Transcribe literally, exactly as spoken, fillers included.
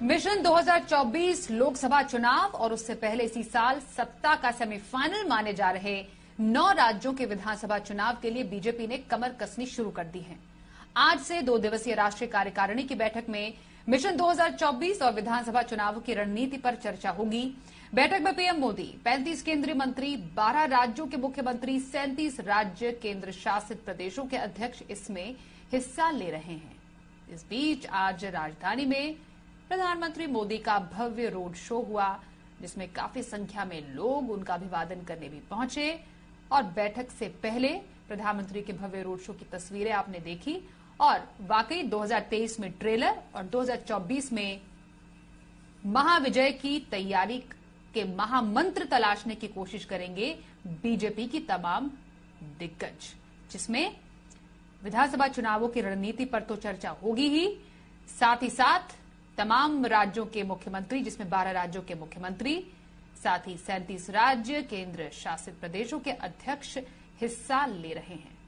Mission दो हज़ार चौबीस लोकसभा चुनाव और उससे पहले इसी साल सत्ता का सेमीफाइनल माने जा रहे नौ राज्यों के विधानसभा चुनाव के लिए बीजेपी ने कमर कसनी शुरू कर दी है। आज से दो दिवसीय राष्ट्रीय कार्यकारिणी की बैठक में मिशन दो हज़ार चौबीस और विधानसभा चुनावों की रणनीति पर चर्चा होगी। बैठक में पीएम मोदी, पैंतीस केंद्रीय मंत्री, बारह राज्यों के मुख्यमंत्री, सैंतीस राज्य केंद्र शासित प्रदेशों के अध्यक्ष इसमें हिस्सा ले रहे हैं। इस बीच आज राजधानी में प्रधानमंत्री मोदी का भव्य रोड शो हुआ, जिसमें काफी संख्या में लोग उनका अभिवादन करने भी पहुंचे। और बैठक से पहले प्रधानमंत्री के भव्य रोड शो की तस्वीरें आपने देखी और वाकई दो हज़ार तेईस में ट्रेलर और दो हज़ार चौबीस में महाविजय की तैयारी के महामंत्र तलाशने की कोशिश करेंगे बीजेपी की तमाम दिग्गज, जिसमें विधानसभा चुनावों की रणनीति पर तो चर्चा होगी ही, साथ ही साथ तमाम राज्यों के मुख्यमंत्री, जिसमें बारह राज्यों के मुख्यमंत्री, साथ ही सैंतीस राज्य केंद्र शासित प्रदेशों के अध्यक्ष हिस्सा ले रहे हैं।